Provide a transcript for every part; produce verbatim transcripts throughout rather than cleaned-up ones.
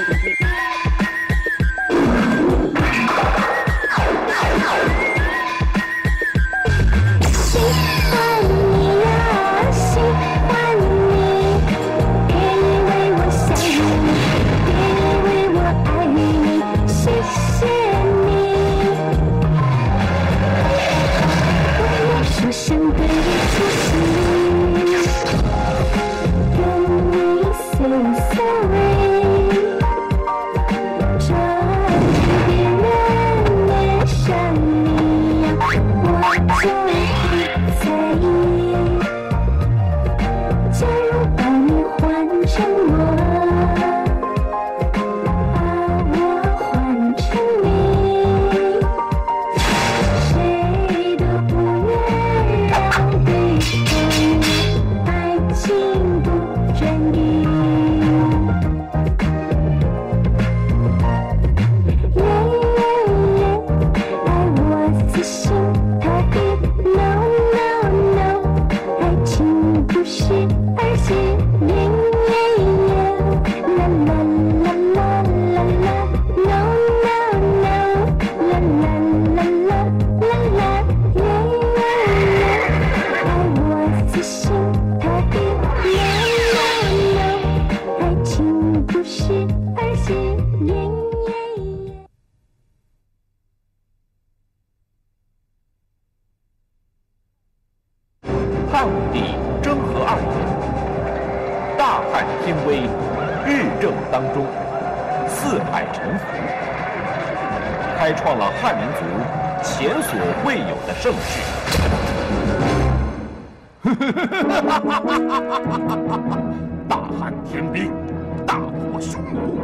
汉武帝征和二年，大汉天威，日正当中，四海沉浮，开创了汉民族前所未有的盛世。 大汉天兵，大破匈奴。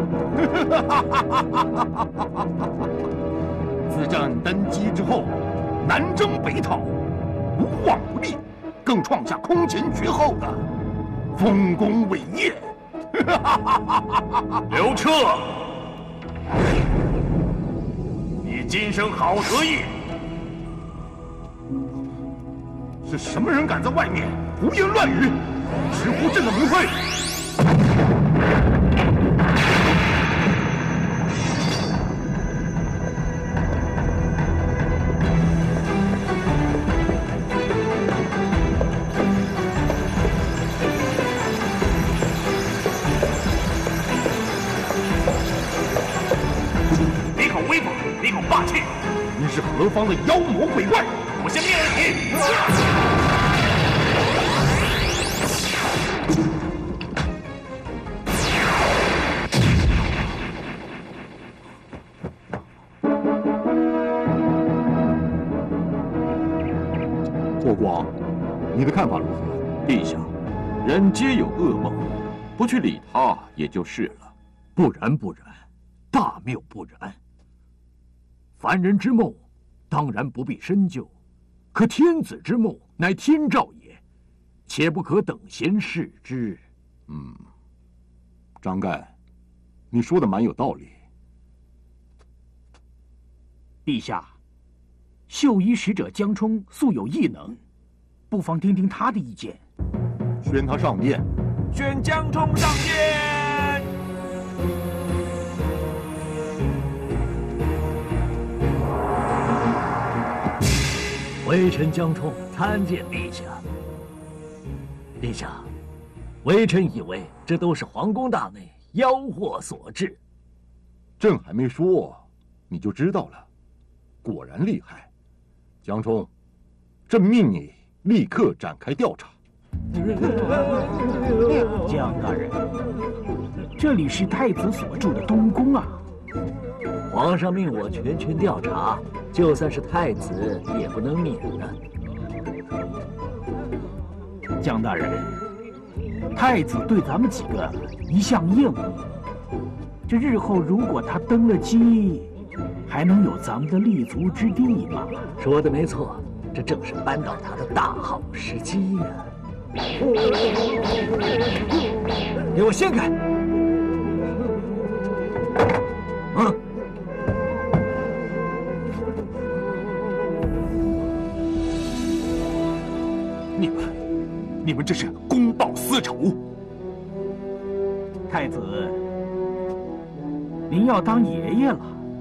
自朕登基之后，南征北讨，无往不利。 更创下空前绝后的丰功伟业。 刘彻，你今生好得意！ 是什么人敢在外面胡言乱语，直呼朕的名讳？你是何方的妖魔鬼怪？ 我先灭了你！ 霍光，你的看法如何？ 陛下，人皆有噩梦，不去理他也就是了。 不然不然，大谬不然。 凡人之梦，当然不必深究；可天子之梦，乃天照也，且不可等闲视之。 嗯，张干，你说的蛮有道理。 陛下，绣衣使者江充素有异能，不妨听听他的意见。 宣他上殿。 宣江充上殿。 微臣江充参见陛下。陛下，微臣以为这都是皇宫大内妖惑所致。 朕还没说，你就知道了，果然厉害。江充，朕命你立刻展开调查。 江大人，这里是太子所住的东宫啊。 皇上命我全权调查，就算是太子也不能免呢。 江大人，太子对咱们几个一向厌恶，这日后如果他登了基，还能有咱们的立足之地吗？ 说的没错，这正是扳倒他的大好时机呀！给我掀开！嗯。 你们，你们这是公报私仇！ 太子， 您要当爷爷了。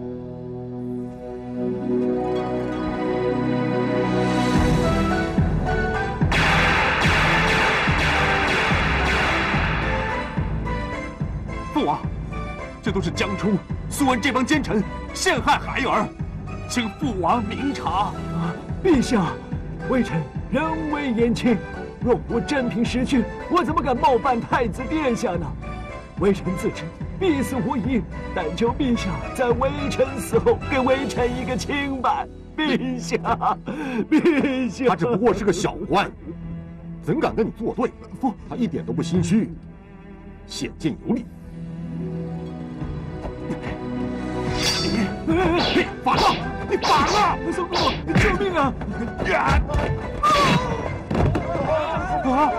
父王，这都是江冲、苏恩这帮奸臣陷害孩儿，请父王明察。 陛下，微臣人微言轻，若无正品实据，我怎么敢冒犯太子殿下呢？微臣自知必死无疑，但求陛下在微臣死后给微臣一个清白。陛下，陛下， 他只不过是个小官，怎敢跟你作对？不，他一点都不心虚，显见有理。 你反了！你反了！松公，救命啊！ 啊！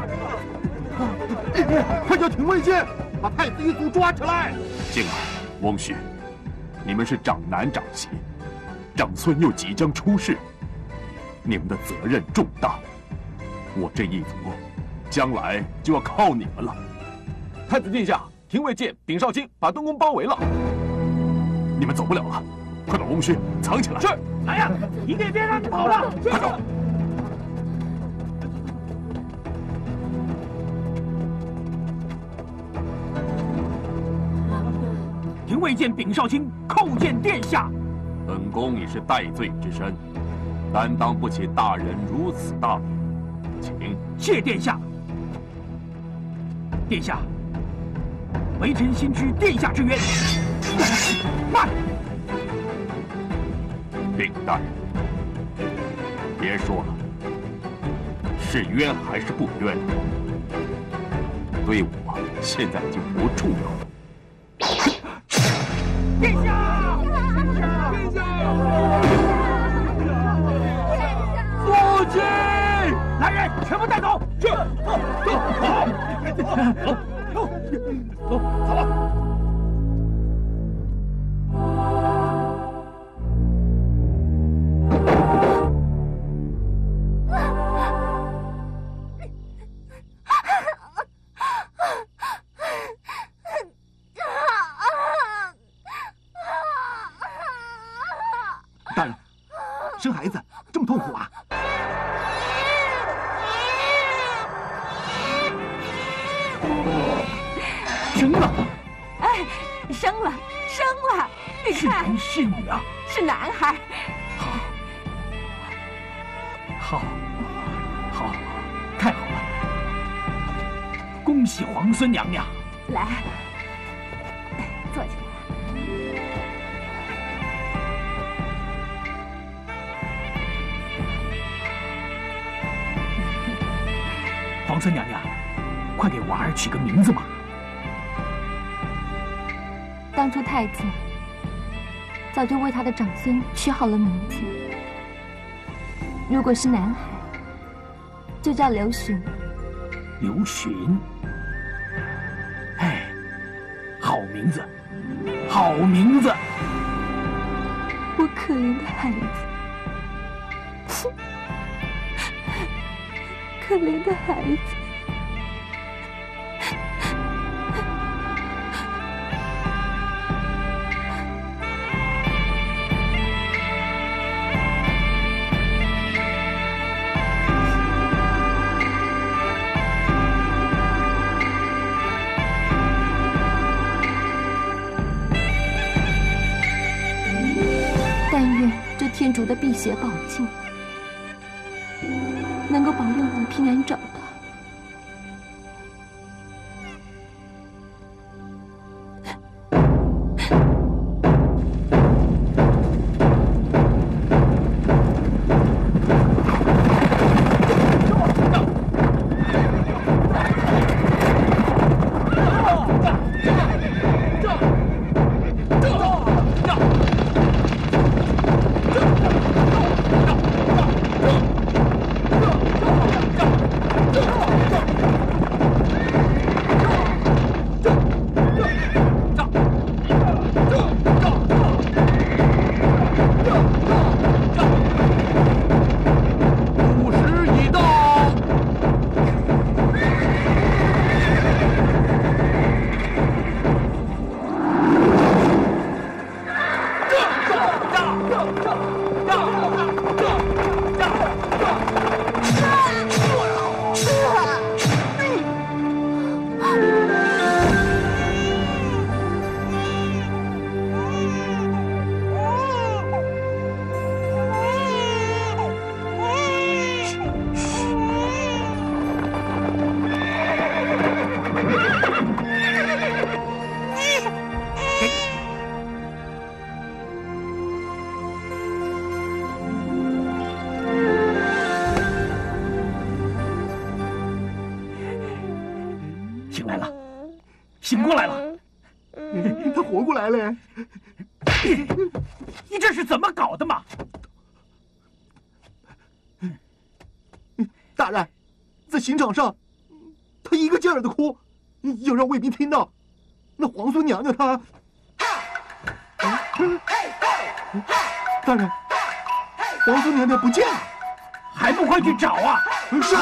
快叫廷尉监把太子一族抓起来！ 静儿、翁婿，你们是长男长媳，长孙又即将出世，你们的责任重大。我这一族将来就要靠你们了。 太子殿下，廷尉见秉少卿把东宫包围了， 你们走不了了，快把翁婿藏起来。 是， 来呀，一个也别让你跑了！ 快走！ 廷尉见秉少卿叩见殿下。 本宫已是戴罪之身，担当不起大人如此大礼，请。 谢殿下。殿下，微臣心知殿下之冤。慢！ 禀大人，别说了，是冤还是不冤，对我现在已经不重要。 殿下！殿下！父亲！来人，全部带走！是。走，走，走，走，走了。 大人，生孩子这么痛苦啊！ 生了， 哎，生了，生了！你是看， 男是女啊？ 是男孩。 好，好，好，太好了！恭喜皇孙娘娘！ 来，坐起来。 皇孙娘娘，快给娃儿取个名字吧。 当初太子早就为他的长孙取好了名字，如果是男孩，就叫刘询。 刘询，哎，好名字，好名字。 我可怜的孩子，可怜的孩子。天竺的辟邪宝镜能够保佑你平安长大。 他活过来了。 你这是怎么搞的嘛？ 大人，在刑场上，他一个劲儿的哭，要让卫兵听到。那皇孙娘娘她……大人，皇孙娘娘不见了， 还不快去找啊！ 是。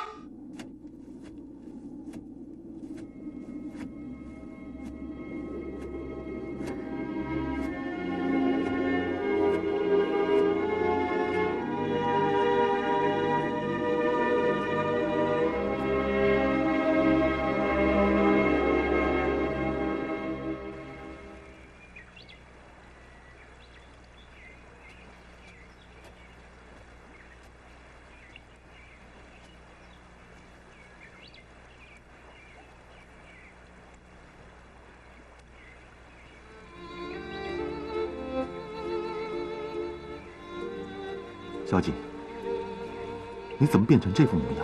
小姐，你怎么变成这副模样？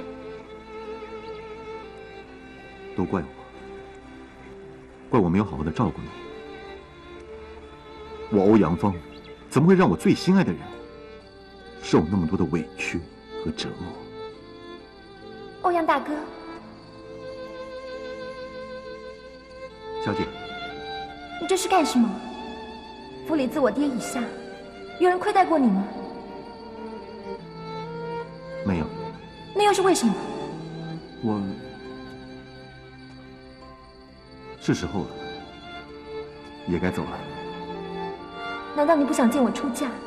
都怪我，怪我没有好好的照顾你。我欧阳锋，怎么会让我最心爱的人受那么多的委屈和折磨？ 欧阳大哥， 小姐， 你这是干什么？府里自我爹以下，有人亏待过你吗？ 没有。 那又是为什么？ 我是时候了，也该走了。 难道你不想见我出嫁？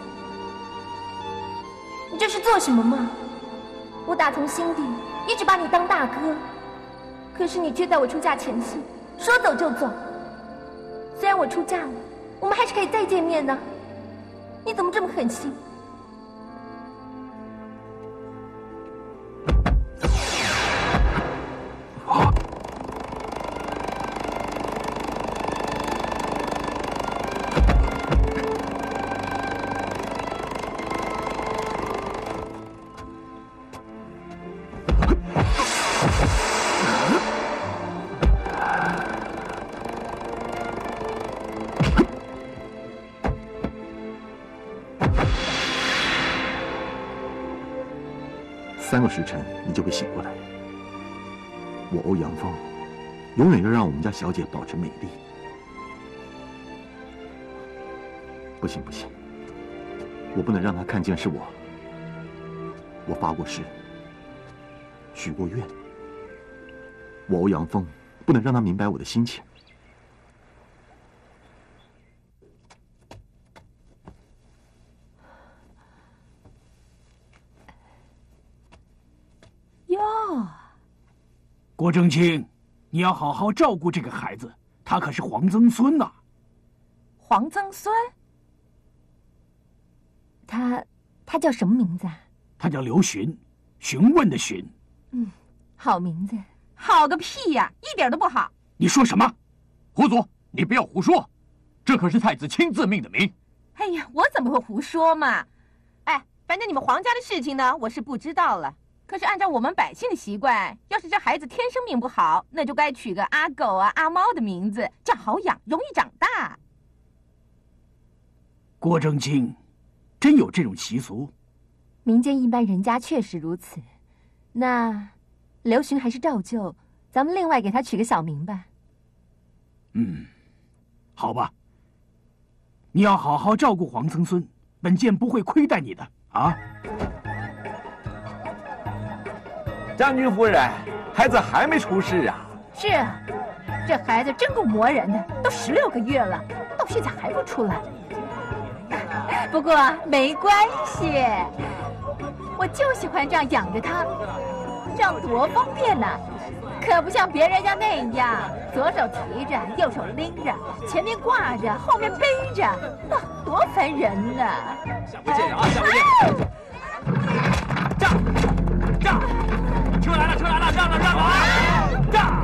你这是做什么吗？我打从心底一直把你当大哥，可是你却在我出嫁前夕说走就走。虽然我出嫁了，我们还是可以再见面的。你怎么这么狠心？ 三个时辰，你就会醒过来。我欧阳锋，永远要让我们家小姐保持美丽。不行不行，我不能让她看见是我。我发过誓，许过愿。我欧阳锋不能让她明白我的心情。 郭正清，你要好好照顾这个孩子，他可是皇曾孙呐。 皇曾孙？他他叫什么名字啊？ 他叫刘询，询问的询。 嗯，好名字。 好个屁呀，一点都不好。 你说什么？ 胡祖，你不要胡说，这可是太子亲自命的名。 哎呀，我怎么会胡说嘛？哎，反正你们皇家的事情呢，我是不知道了。可是按照我们百姓的习惯，要是这孩子天生命不好，那就该取个阿狗啊、阿猫的名字，这样好养，容易长大。 郭正清，真有这种习俗？ 民间一般人家确实如此。那刘询还是照旧，咱们另外给他取个小名吧。 嗯，好吧。你要好好照顾皇曾孙，本监不会亏待你的啊。 将军夫人，孩子还没出世啊？ 是啊，这孩子真够磨人的，都十六个月了，到现在还不出来。不过没关系，我就喜欢这样养着他，这样多方便呐！可不像别人家那样，左手提着，右手拎着，前面挂着，后面背着，啊，多烦人呐！ 下不见人啊，下不见人！站，站！车来了，车来了，让让让让啊！站！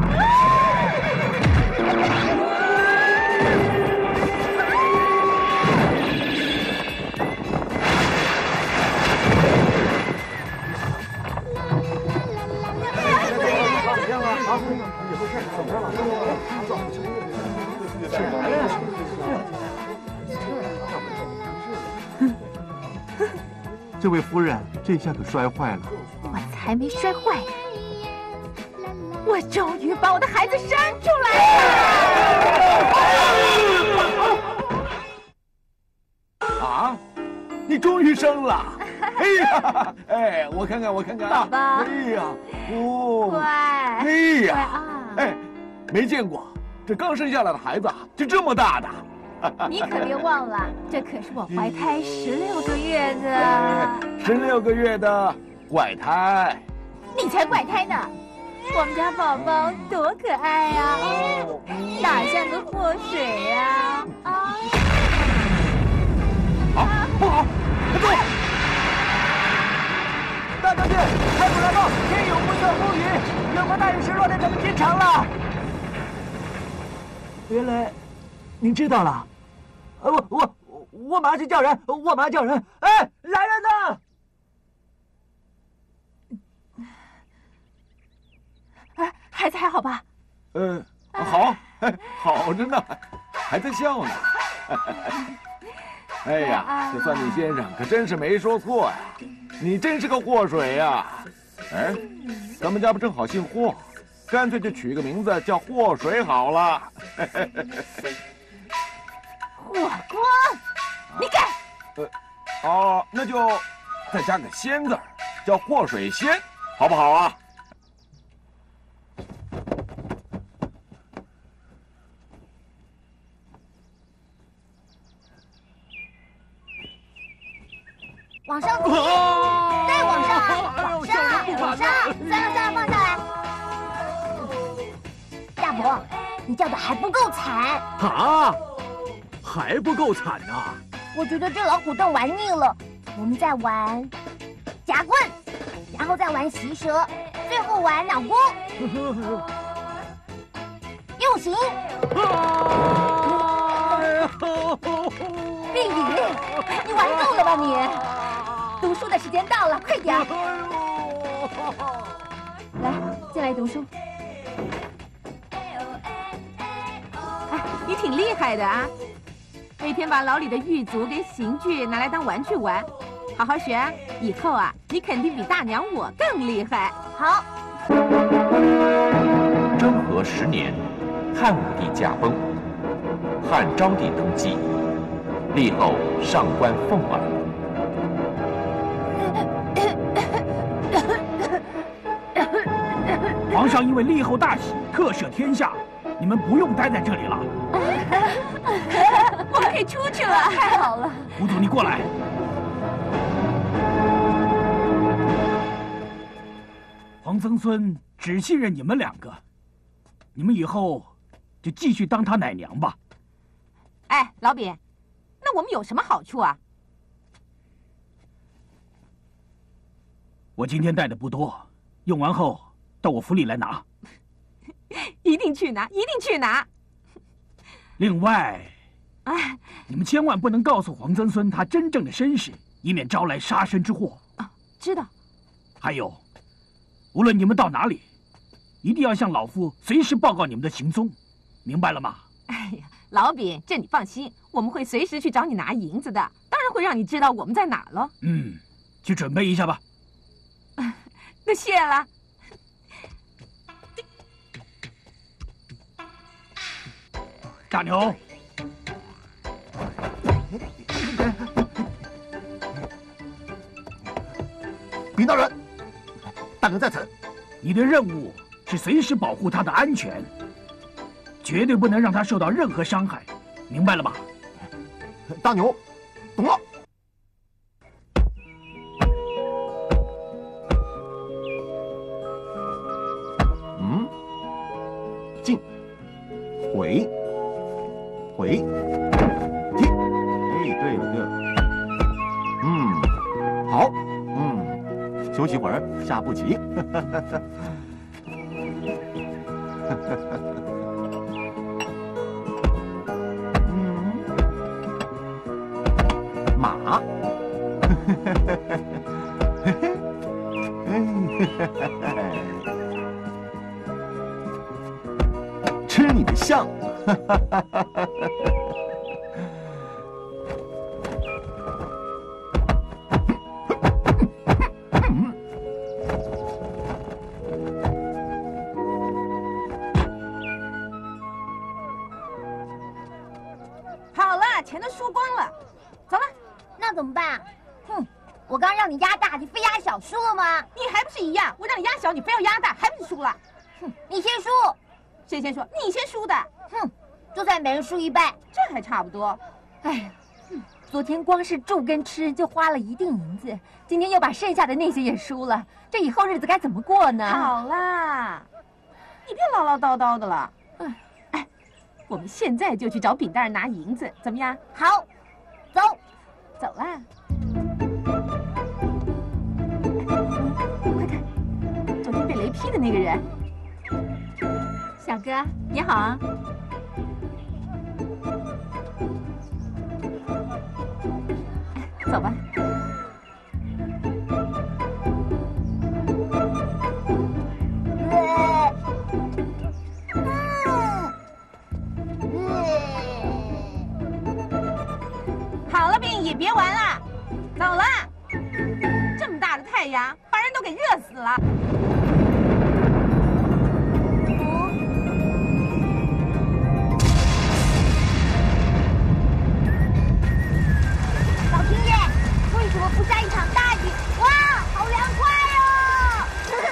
啊，怎么了？ 这位夫人，这下可摔坏了。 我才没摔坏呢，我终于把我的孩子生出来了！啊，你终于生了！哎呀，哎，我看看，我看看， 宝宝， 哎呀，哦， 乖， 哎呀，啊、哎，没见过，这刚生下来的孩子就这么大的。 你可别忘了，这可是我怀胎十六个月的， 十六个月的怪胎。 你才怪胎呢！我们家宝宝多可爱呀、啊，哪像个祸水呀！啊！ 好，不好，住！ 大将军，开古来报，天有不测风云，元华大人失落在咱们京城了。原来，您知道了。呃，我我我马上去叫人，我马上叫人。哎，来人呐！ 哎，孩子还好吧？ 嗯、呃，好，好着呢，还在笑呢。哎呀，这算命先生可真是没说错呀，你真是个祸水呀！哎，咱们家不正好姓霍，干脆就取个名字叫祸水好了。 霍光，你敢？ 呃，哦，那就再加个仙字，叫祸水仙，好不好啊？ 往上提，再往上，往上，往上，算了算了，放下来。大伯，你叫的还不够惨啊！还不够惨呢、啊！ 我觉得这老虎凳玩腻了，我们再玩夹棍，然后再玩习蛇，最后玩脑锅。用刑。碧宇，你玩够了吧你？读书的时间到了，快点！来，进来读书。 哎，你挺厉害的啊！每天把牢里的狱卒跟刑具拿来当玩具玩，好好学啊！以后啊，你肯定比大娘我更厉害。 好。 征和十年，汉武帝驾崩，汉昭帝登基，立后上官凤儿。 皇上因为立后大喜，特赦天下，你们不用待在这里了。 我们可以出去了， 太好了！ 吴总，你过来。皇曾孙只信任你们两个，你们以后就继续当他奶娘吧。 哎，老扁，那我们有什么好处啊？ 我今天带的不多，用完后到我府里来拿。 一定去拿，一定去拿。 另外， 哎， 你们千万不能告诉皇曾孙他真正的身世，以免招来杀身之祸。 啊，知道。 还有，无论你们到哪里，一定要向老夫随时报告你们的行踪，明白了吗？ 哎呀，老扁，这你放心，我们会随时去找你拿银子的，当然会让你知道我们在哪了。 嗯，去准备一下吧。 那谢了。 大牛， 禀大人，大人在此。 你的任务是随时保护他的安全，绝对不能让他受到任何伤害，明白了吗？ 大牛，懂了。嗯，进，回，回，进。哎，对了对了。嗯，好。嗯，休息会儿，下步棋。嗯，马。吃你的象！ 好了，钱都输光了，走了。 那怎么办？哼，我刚让你压大，你非压小，输了吗？ 你还不是一样？我让你压小，你非要压大，还不是输了？ 哼，你先输。 谁先说？你先输的。 哼，就算每人输一半， 这还差不多。 哎呀，昨天光是住跟吃就花了一锭银子，今天又把剩下的那些也输了，这以后日子该怎么过呢？ 好啦，你别唠唠叨叨的了。嗯，哎，我们现在就去找饼大人拿银子，怎么样？ 好，走， 走啦。快看，昨天被雷劈的那个人。小哥，你好啊。走吧。好了，冰姨，别玩了，走了。这么大的太阳，把人都给热死了。 为什么不下一场大雨？哇，好凉快哦！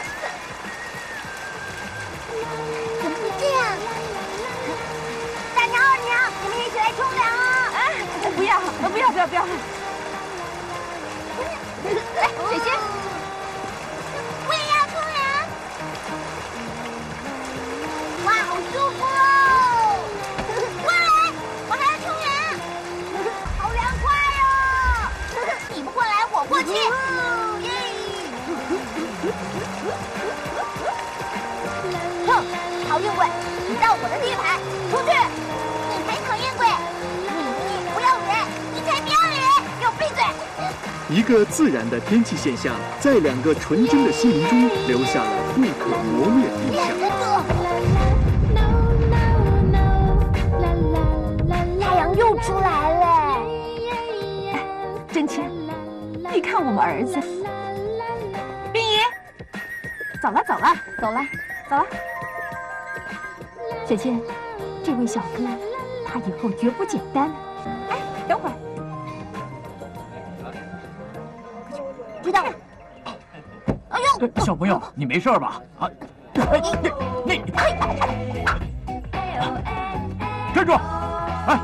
怎么会这样？大娘、二娘，你们一起来冲凉啊！ 哎，不要，不要，不要，不要！来，谁先？ 我也要冲凉！哇，好舒服哦！过来，我还要冲凉，好凉快哦！你不过来，我过去。哼，讨厌鬼，你到我的地盘，出去！你才讨厌鬼，你不要脸，你才不要脸，给我闭嘴！ 一个自然的天气现象，在两个纯真的心灵中留下了不可磨灭的印象。 太阳又出来了， 真亲，你看我们儿子，冰姨，走了走了走了走了。雪仙，这位小哥，他以后绝不简单。哎，等会儿。 知道了。哎呦， 小朋友，你没事吧？啊，哎，你你，站住！哎，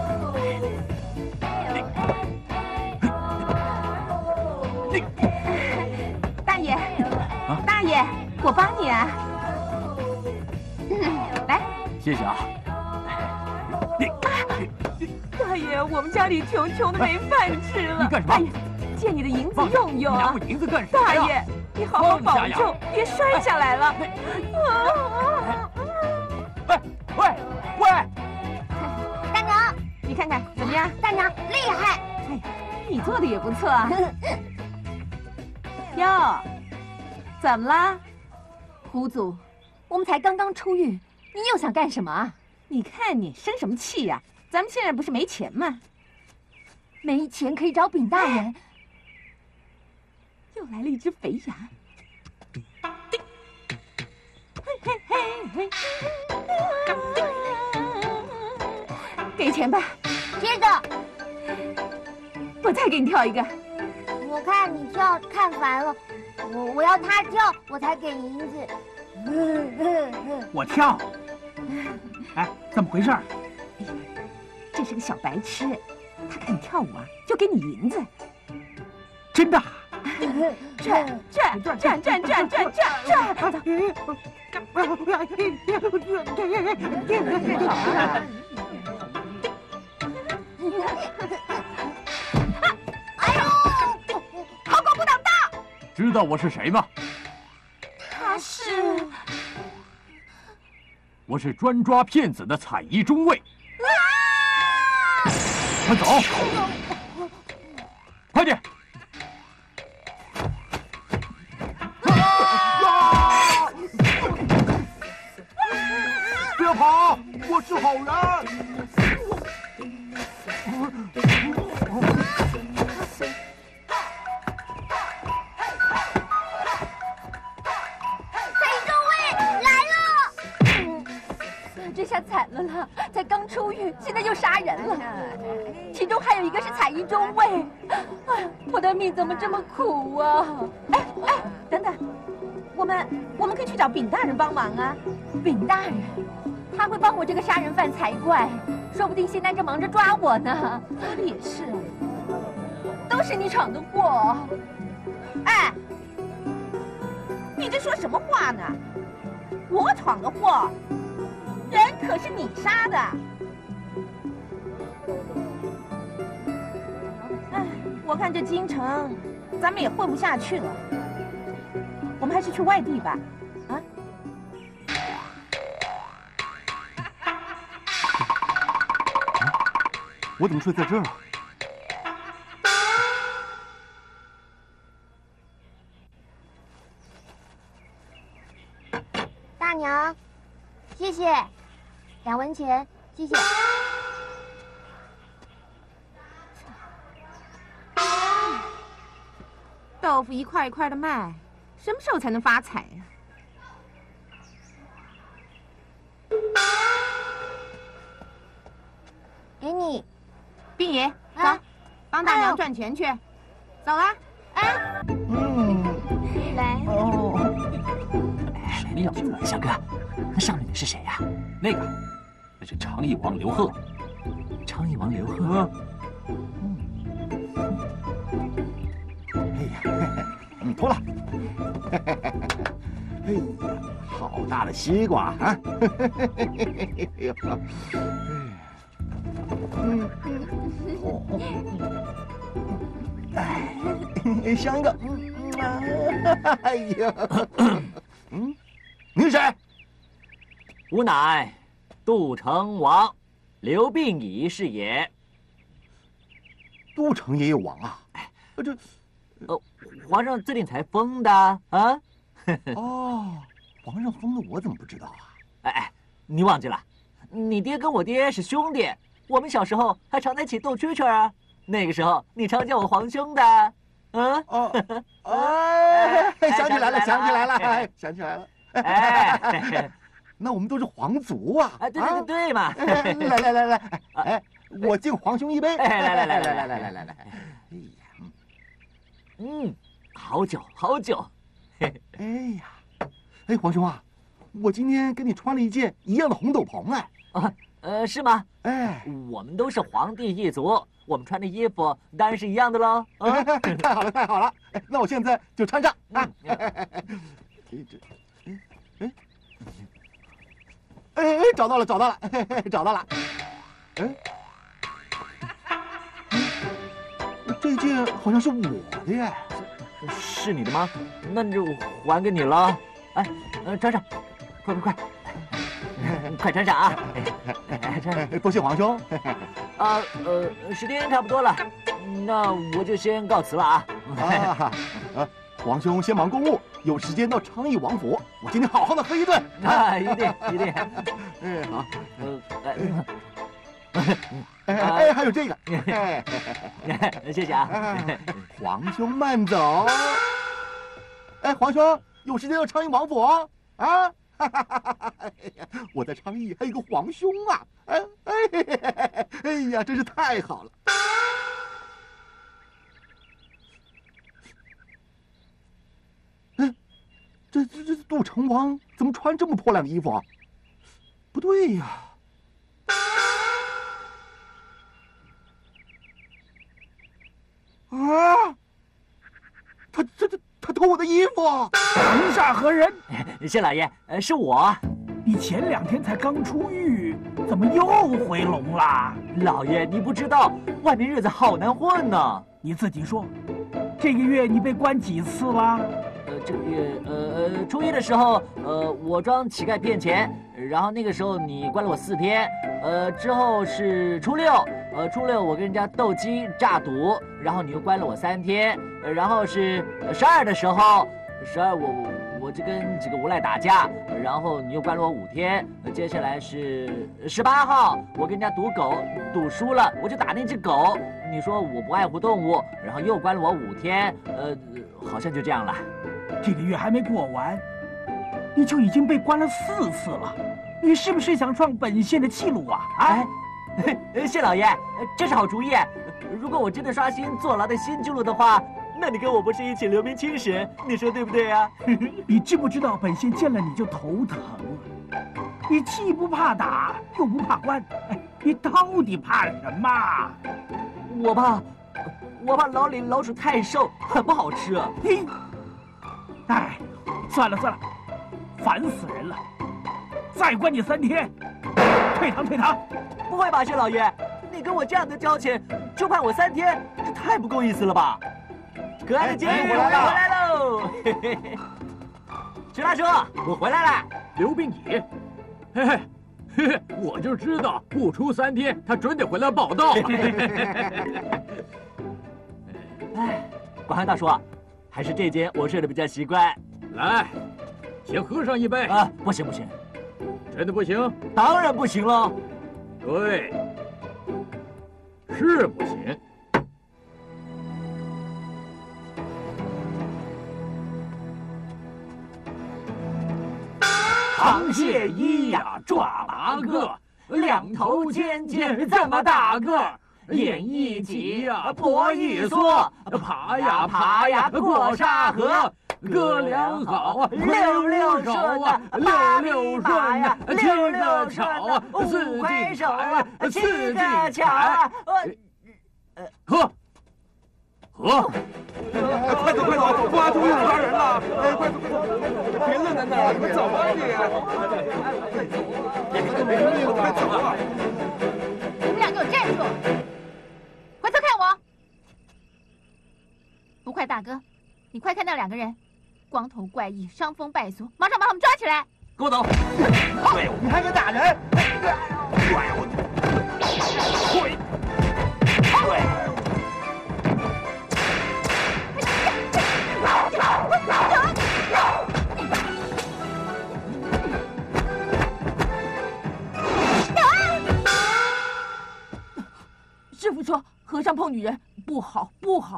你你， 大爷，大爷，我帮你啊。来， 谢谢啊。你， 大爷，我们家里穷穷的没饭吃了。 你干什么？ 借你的银子用用啊！ 你拿我银子干什么呀？ 大爷，你好好保重，别摔下来了。 喂喂喂！ 大娘， 你看看怎么样？ 大娘厉害！ 哎，你做的也不错啊。哟，怎么了？ 胡祖，我们才刚刚出狱，你又想干什么啊？ 你看你生什么气呀？咱们现在不是没钱吗？ 没钱可以找丙大人。 又来了一只肥羊，嘿嘿嘿，给钱吧， 接着， 我再给你跳一个。 我看你跳看烦了，我我要他跳我才给银子。 我跳。哎，怎么回事？ 这是个小白痴，他看你跳舞啊，就给你银子。 真的？ 转转转转转转转转！ 哎呦，好狗不长大！ 知道我是谁吗？ 他是， 我是专抓骗子的彩衣中尉。快走！快点！ 不要跑！我是好人。 彩衣中尉来了！这下惨了啦！才刚出狱，现在又杀人了，其中还有一个是彩衣中尉。哎，我的命怎么这么苦啊！ 哎哎，等等，我们我们可以去找禀大人帮忙啊。 禀大人，他会帮我这个杀人犯才怪，说不定现在正忙着抓我呢。 也是， 都是你闯的祸。 哎，你这说什么话呢？我闯的祸，人可是你杀的。哎，我看这京城，咱们也混不下去了。我们还是去外地吧。啊？ 我怎么睡在这儿啊？ 大娘，谢谢，两文钱，谢谢。 豆腐一块一块的卖，什么时候才能发财呀？ 给你， 并爷，走，帮大娘赚钱去。走了，哎， 嗯，来。 哦，哎，李老子，小哥，那上面的是谁呀？ 那个，那是长义王刘贺。 长义王刘贺。 嗯。哎呀，你脱了。哎呀，好大的西瓜啊！哎呀。嗯嗯，哦，哎，香一个，嗯，哎呀，嗯，你是谁？ 吾乃杜成王，刘病已是也。 杜城也有王啊？哎，这， 呃，皇上最近才封的啊。 哦，皇上封了，我怎么不知道啊？ 哎哎，你忘记了，你爹跟我爹是兄弟。我们小时候还常在一起斗蛐蛐啊，那个时候你常叫我皇兄的，嗯？ 哦，哎，想起来了，想起来了，哎，想起来了，哎，那我们都是皇族啊！ 啊，对对对对嘛！ 来来来来，哎，我敬皇兄一杯！ 哎，来来来来来来来来来！哎呀，嗯，好酒好酒！ 哎呀，哎，皇兄啊，我今天跟你穿了一件一样的红斗篷哎。 啊。呃，是吗？ 哎， 我们都是皇帝一族，我们穿的衣服当然是一样的喽。 啊，太好了，太好了！哎，那我现在就穿上啊！哎，哎，哎，找到了，找到了，找到了！哎，这件好像是我的耶， 是你的吗？那就还给你了。哎，呃，穿上，快快快！快穿上啊！ 多谢皇兄。 啊，呃，时间差不多了，那我就先告辞了啊。 啊，呃，皇兄先忙公务，有时间到昌邑王府，我今天好好的喝一顿。 啊，一定一定。 哎，好。 呃， 哎哎，还有这个。 谢谢啊。 皇兄慢走。哎，皇兄有时间到昌邑王府啊？啊？哎呀，我在昌邑还有个皇兄啊！哎哎哎呀，真是太好了！哎，这这这杜成王怎么穿这么破烂的衣服啊？不对呀！啊！他这这他偷我的衣服！ 门下何人？ 谢老爷，呃，是我。 你前两天才刚出狱，怎么又回笼了？ 老爷，你不知道，外面日子好难混呢。 你自己说，这个月你被关几次了？ 呃，这个月，呃呃，初一的时候，呃，我装乞丐骗钱，然后那个时候你关了我四天，呃，之后是初六，呃，初六我跟人家斗鸡诈赌，然后你又关了我三天，呃、然后是十二的时候，十二我我我就跟几个无赖打架，然后你又关了我五天，呃、接下来是十八号，我跟人家赌狗，赌输了我就打那只狗，你说我不爱护动物，然后又关了我五天，呃，好像就这样了。 这个月还没过完，你就已经被关了四次了，你是不是想创本县的记录啊？哎， 谢老爷，这是好主意。如果我真的刷新坐牢的新纪录的话，那你跟我不是一起留名青史？你说对不对啊？ 你知不知道本县见了你就头疼？你既不怕打，又不怕关，哎，你到底怕什么？ 我怕，我怕牢里老鼠太瘦，很不好吃。 嘿，哎，算了算了，烦死人了！再关你三天，退堂退堂。 不会吧，谢老爷？你跟我这样的交情，就判我三天，这太不够意思了吧？可爱的姐，我回来喽！徐大叔，我回来了。 刘冰乙，嘿嘿，嘿嘿，我就知道不出三天，他准得回来报道。 哎，广汉大叔，还是这间我睡得比较习惯。 来，先喝上一杯。 啊，不行不行， 真的不行？ 当然不行了。 对，是不行。 螃蟹一呀抓八个，两头尖尖这么大个，眼一挤呀脖一缩，爬呀爬呀过沙河，哥俩好，六六顺啊，六六顺啊，七个巧啊，四季手啊，七个巧啊， 喝。喝！ 快走快走，瓜猪要抓人了！哎，快走！别愣在那儿，你们走啊你！没命了，快走啊！ 你们俩给我站住！回头看我！不快大哥，你快看那两个人，光头怪异，伤风败俗，马上把他们抓起来！ 跟我走！ 对，你还敢打人？对，我对，对。 师傅说和尚碰女人不好不好。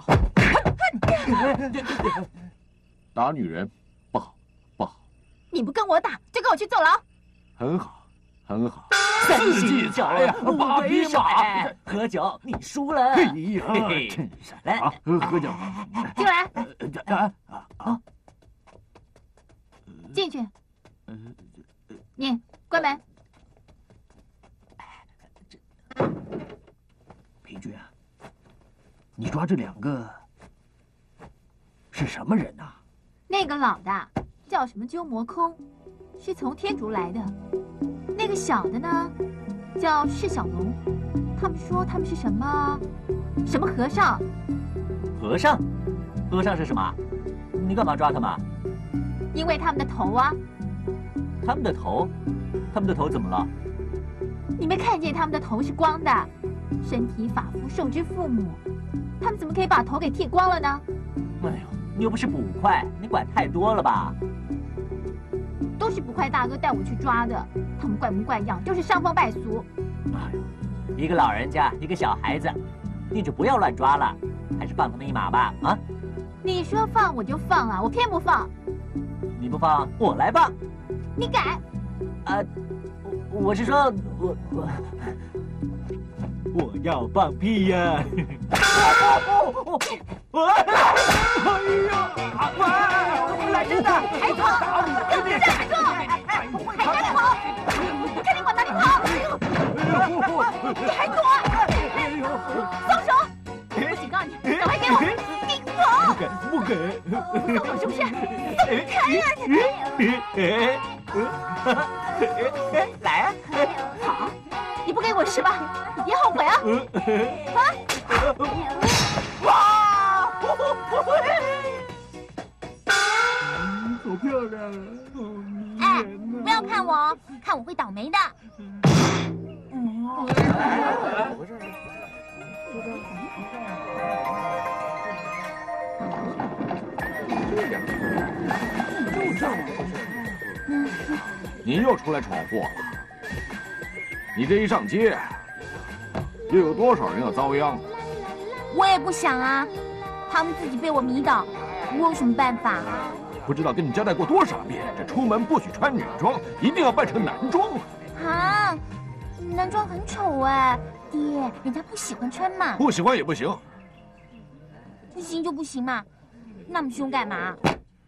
打女人不好不好。 你不跟我打，就跟我去坐牢。 很好很好。 三季茶呀，八匹马。喝酒你输了。 哎呀，真是来喝酒。 进来。 啊啊啊！ 进去。你关门。 平君啊，你抓这两个是什么人呐？ 那个老的叫什么鸠摩空，是从天竺来的；那个小的呢，叫释小龙。他们说他们是什么什么和尚？ 和尚？和尚是什么？你干嘛抓他们？ 因为他们的头啊。 他们的头？他们的头怎么了？ 你没看见他们的头是光的？身体发肤受之父母，他们怎么可以把头给剃光了呢？ 哎呦，你又不是捕快，你管太多了吧？ 都是捕快大哥带我去抓的，他们怪模怪样，就是伤风败俗。 哎呦，一个老人家，一个小孩子，你就不要乱抓了，还是放他们一马吧。啊？ 你说放我就放啊，我偏不放。 你不放，我来放。 你敢？ 啊，我我是说，我我。我要放屁呀！哎呀！来真的！还跑！给我站住！还哪里跑？看你往哪里跑！你还躲！松手！我警告你，赶快给我！你走！ 不给，不给！ 放我是不是？放开呀！ 来啊！ 好，你不给我吃吧？你别后悔啊！啊！ 哇！好漂亮啊！ 哎，不要看我，看我会倒霉的。 你又出来闯祸了！你这一上街，又有多少人要遭殃？ 我也不想啊，他们自己被我迷倒，我有什么办法？ 不知道跟你交代过多少遍，这出门不许穿女装，一定要扮成男装。 啊， 男装很丑哎，爹，人家不喜欢穿嘛。 不喜欢也不行。 不行就不行嘛，那么凶干嘛？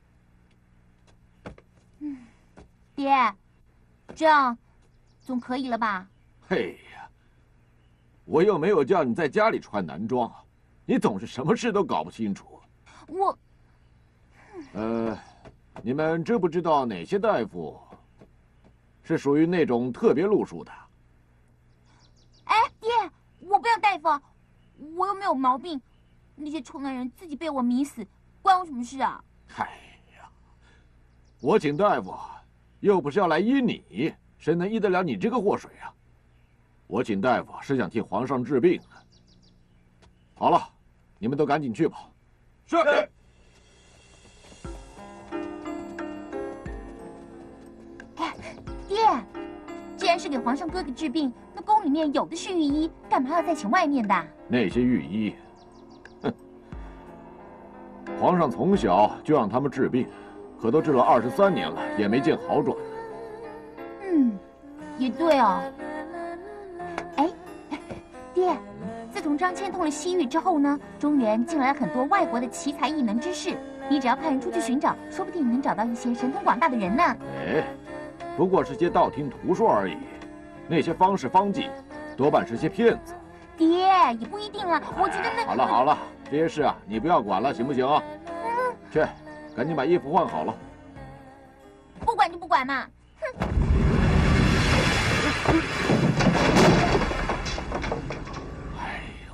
嗯，爹，这样总可以了吧？ 嘿呀，我又没有叫你在家里穿男装，你总是什么事都搞不清楚。 我， 呃，你们知不知道哪些大夫是属于那种特别路数的？ 哎，爹，我不要大夫，我又没有毛病。那些臭男人自己被我迷死，关我什么事啊？ 哎呀，我请大夫，又不是要来医你，谁能医得了你这个祸水啊？我请大夫是想替皇上治病。好了，你们都赶紧去吧。是。 哎，爹，既然是给皇上哥哥治病，那宫里面有的是御医，干嘛要再请外面的？ 那些御医。哼，皇上从小就让他们治病，可都治了二十三年了，也没见好转。 嗯，也对哦。哎，爹，自从张骞通了西域之后呢，中原进来了很多外国的奇才异能之士。你只要派人出去寻找，说不定你能找到一些神通广大的人呢。 哎，不过是些道听途说而已，那些方士方剂，多半是些骗子。 爹，也不一定啊，我觉得那…… 好了好了，这些事啊，你不要管了，行不行啊？ 嗯， 去，赶紧把衣服换好了。 不管就不管嘛，哼！ 哎呦，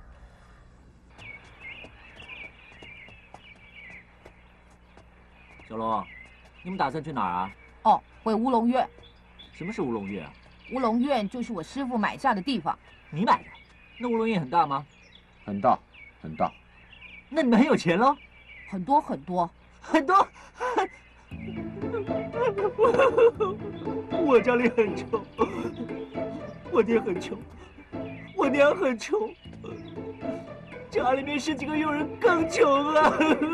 小龙，你们打算去哪儿啊？ 哦，回乌龙院。 什么是乌龙院啊？ 乌龙院就是我师父买下的地方。 你买的？那乌龙院很大吗？ 很大，很大。 那你们很有钱喽？ 很多很多很多。我家里很穷，我爹很穷，我娘很穷，家里面十几个佣人更穷啊。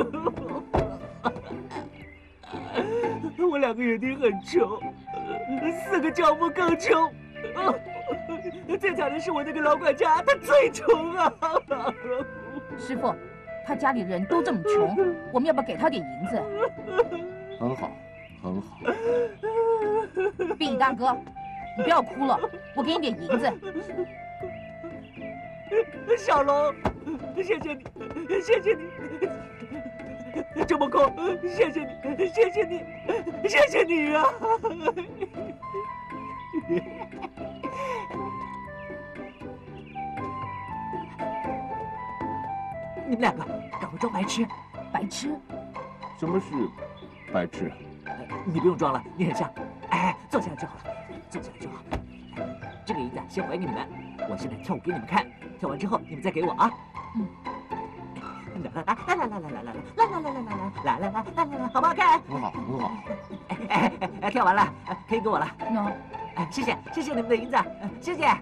我两个园丁很穷，四个轿夫更穷。最惨的是我那个老管家，他最穷啊！ 师傅，他家里人都这么穷，我们要不要给他点银子？ 很好，很好。 碧大哥，你不要哭了，我给你点银子。 小龙，谢谢你，谢谢你。周梦空，谢谢你，谢谢你，谢谢你啊！你们两个赶快装白痴！ 白痴？ 什么是白痴？ 你不用装了，你很像。哎，坐下来就好了，坐下来就好。这个银子先还给你们，我现在跳舞给你们看，跳完之后你们再给我啊。嗯。来来来来来来来来来来来来来来来来来来，好不好看？ 很好，很好。 哎哎哎，跳完了，可以给我了。 喏， 哎，谢谢谢谢你们的银子，谢谢。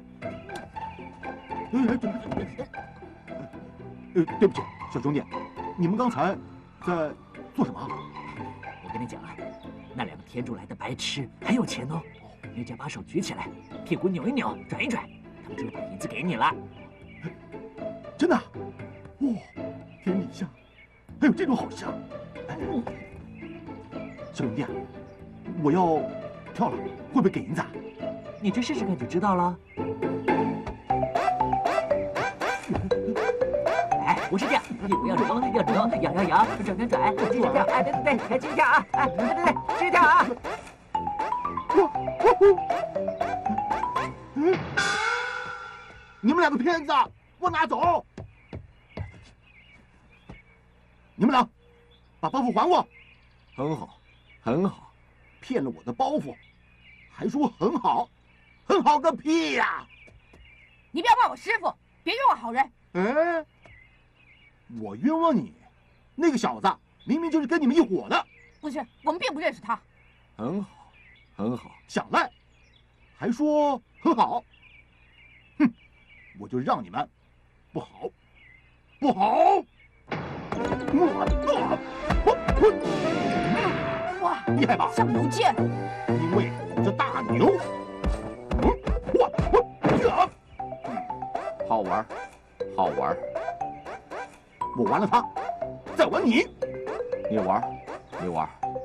呃，对不起，小兄弟，你们刚才在做什么？ 我跟你讲啊，那两个天竺来的白痴很有钱哦，你只要把手举起来，屁股扭一扭，转一转，他们就会把银子给你了。 真的？哇，天底下还有这种好事啊！哎，小兄弟，我要跳了，会不会给银子？ 你去试试看就知道了。哎，我是这样，屁股要扭，要扭，摇摇摇，转转转，继续跳，哎，对对对，继续跳啊，哎，对对对，继续跳啊！ 嗯，你们两个骗子，给我拿走！你们俩，把包袱还我！ 很好，很好， 骗了我的包袱，还说很好，很好个屁呀！ 你不要怪我师傅，别冤枉好人。 哎，我冤枉你？那个小子明明就是跟你们一伙的。 不是，我们并不认识他。 很好，很好， 想赖，还说很好。哼，我就让你们不好，不好。 哇， 厉害吧？ 像牛剑。 因为我这大牛。嗯，我我。 好玩，好玩。 我玩了他，再玩你。 你玩，你玩。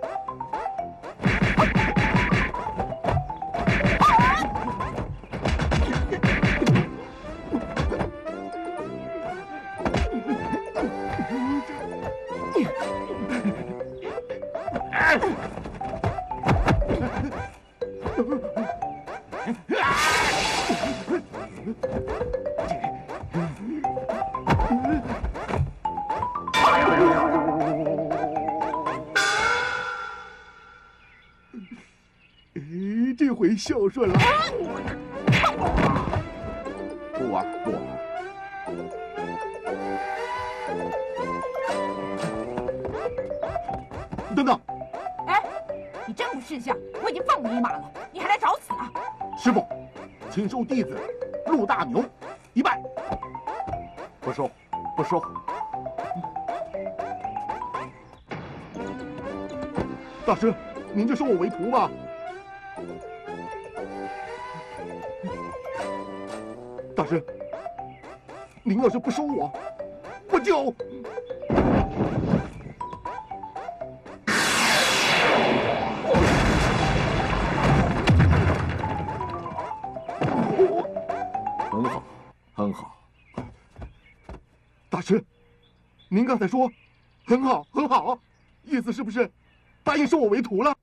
这回孝顺了。 不玩，不玩。 等等！ 哎，你真不识相！我已经放你一马了，你还来找死啊！ 师傅，请收弟子陆大牛一拜。 不收，不收。 大师，您就收我为徒吧。大师，您要是不收我，我就…… 很好，很好。 大师，您刚才说很好，很好，意思是不是答应收我为徒了？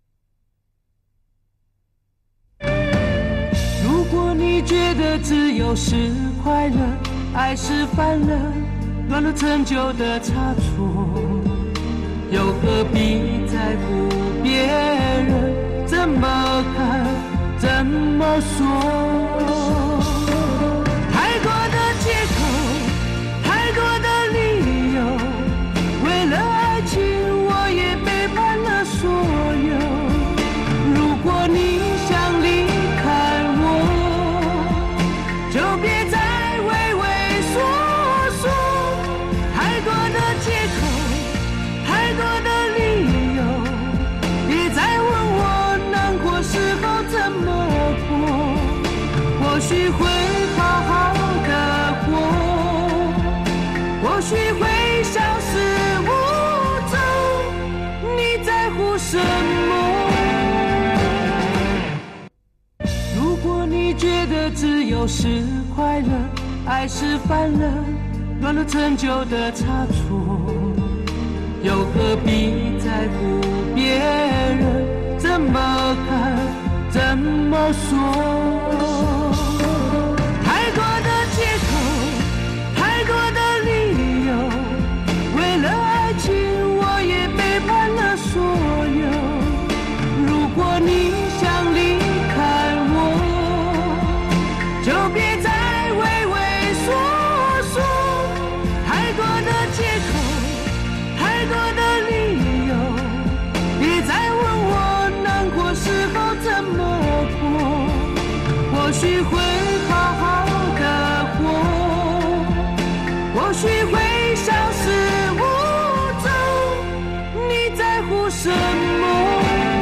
如果你觉得自由是快乐，爱是烦乐，乱了陈旧的差错，又何必在乎别人怎么看怎么说？太多的借口，太多的理由，为了爱情我也背叛了所有。如果你想离开我，就别再畏畏缩缩。太多的借口，太多的理由，别再问我难过时候怎么过。或许会好好的过，或许会消失无踪，你在乎什么？如果你觉得自由是快乐，爱是烦乐，乱了陈旧的差错，又何必在乎别人怎么看怎么说？太多的借口，太多的理由，为了爱情我也背叛了所有。如果你想离开我，就别再畏畏缩缩。太多的借口，太多的理由，别再问我难过时候怎么过。或许会好好的过，或许会消失无踪，你在乎什么？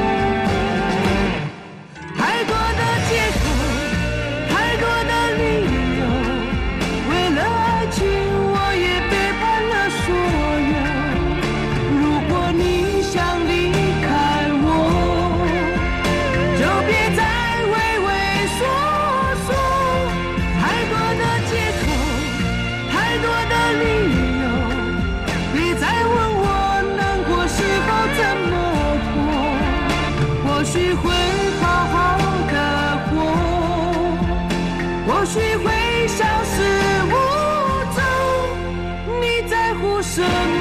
太多的借口，太多的理由，为了爱情我也背叛了所有。如果你想离开我，就别再畏畏缩缩。太多的借口，太多的理由，别再问我难过时候怎么过。或许会好好的过，或许会消失无踪，你在乎什么？